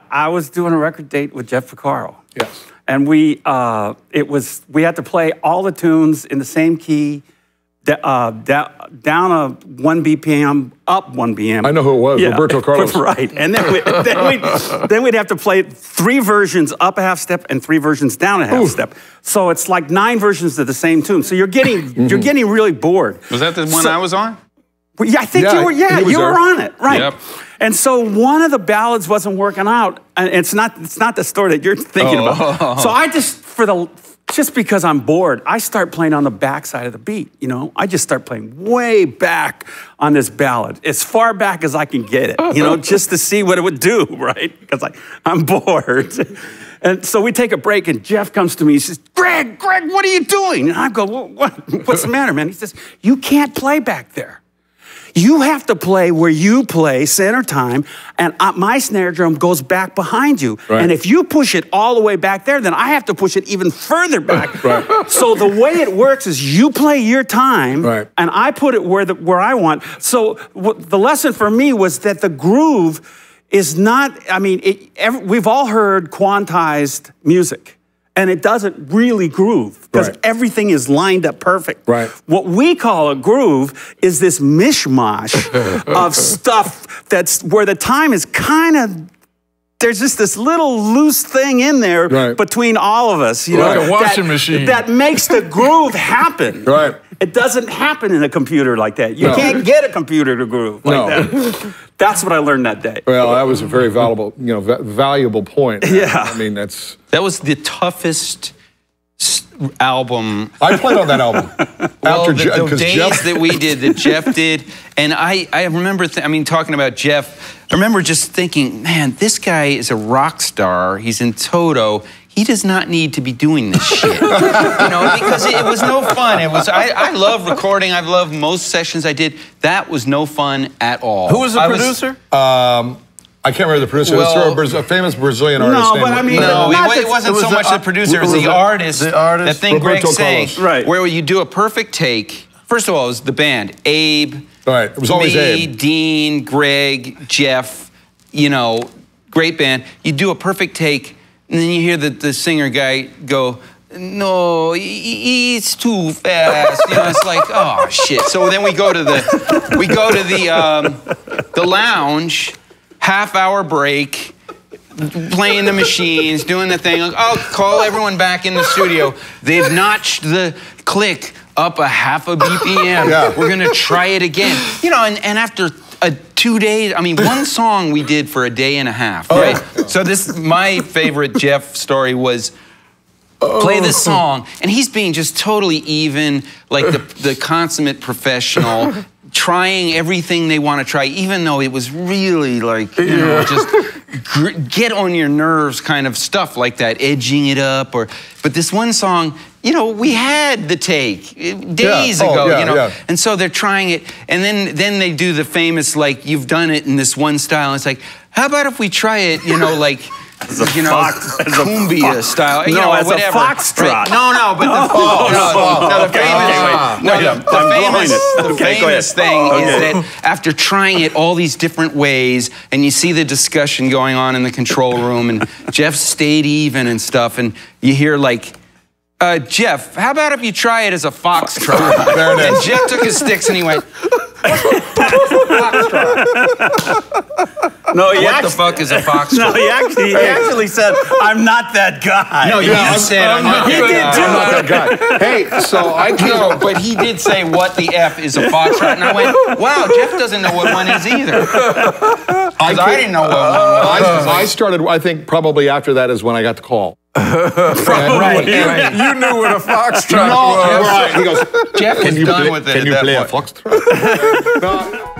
I was doing a record date with Jeff Porcaro. Yes. And we had to play all the tunes in the same key, down a 1 BPM, up 1 BPM. I know who it was, Roberto Carlos. Right, and then we'd have to play 3 versions up a half step and 3 versions down a half step. So it's like 9 versions of the same tune. So you're getting really bored. Was that the one I was on? Well, yeah, I think you were. Yeah, you were on it, right? Yep. And so one of the ballads wasn't working out, and it's not the story that you're thinking about. So I just because I'm bored, I start playing on the back side of the beat. You know, I just start playing way back on this ballad, as far back as I can get it. You know, just to see what it would do, right? Because I'm bored. And so we take a break, and Jeff comes to me. He says, Greg, what are you doing? And I go, what's the matter, man? He says, you can't play back there. You have to play where you play, center time, and my snare drum goes back behind you. Right. And if you push it all the way back there, then I have to push it even further back. Right. So the way it works is you play your time, and I put it where I want. So the lesson for me was that the groove is not, I mean, we've all heard quantized music. And it doesn't really groove because everything is lined up perfect. Right. What we call a groove is this mishmash of stuff that's where the time is kind of, there's just this little loose thing in there between all of us, you know, like a washing machine that makes the groove happen. Right. It doesn't happen in a computer like that. You can't get a computer to groove like that. That's what I learned that day. Well, that was a very valuable point. Yeah. I mean, that was the toughest album. I played on that album. Well, the days that we did, that Jeff did, and I remember, talking about Jeff, I remember just thinking, man, this guy is a rock star. He's in Toto. He does not need to be doing this shit, you know, because it was no fun. I love recording. I love most sessions I did. That was no fun at all. Who was the producer? I can't remember the producer. Well, it was a famous Brazilian artist. No, but I mean, it wasn't so much the producer. It was the artist. That thing Greg sang, where you do a perfect take. First of all, it was the band. Abe. Right. It was always Abe. Dean, Greg, Jeff. You know, great band. You do a perfect take. And then you hear the singer guy go, no, it's too fast. You know, it's like, oh shit. So then we go to the lounge, half-hour break, playing the machines, doing the thing. I'll call everyone back in the studio. They've notched the click up a half a BPM. Yeah. We're gonna try it again. You know, and after 2 days, I mean, one song we did for a day and a half, right? So my favorite Jeff story was play this song, and he's being just totally even, like the consummate professional, trying everything they want to try, even though it was really like, you know, just get on your nerves kind of stuff like that, edging it up, but this one song, you know, we had the take days ago, you know, and so they're trying it, and then they do the famous, like, you've done it in this one style, and it's like, how about if we try it, you know, like, you know, cumbia style, you know, as whatever. a foxtrot. Right. No, but the famous thing is that after trying it all these different ways, and you see the discussion going on in the control room, and Jeff stayed even and stuff, and you hear like, Jeff, how about if you try it as a foxtrot? There it is. And Jeff took his sticks and he went, foxtrot. No, what the fuck is a foxtrot? No, he actually said, I'm not that guy. No, you said, I'm not that guy. Hey, so I can't. No, but he did say, what the F is a foxtrot? And I went, wow, Jeff doesn't know what one is either. I didn't know what one was. I started, I think probably after that is when I got the call. Right. You knew what a foxtrot was. Right. He goes, Jeff is done with it. Can you play a foxtrot? No.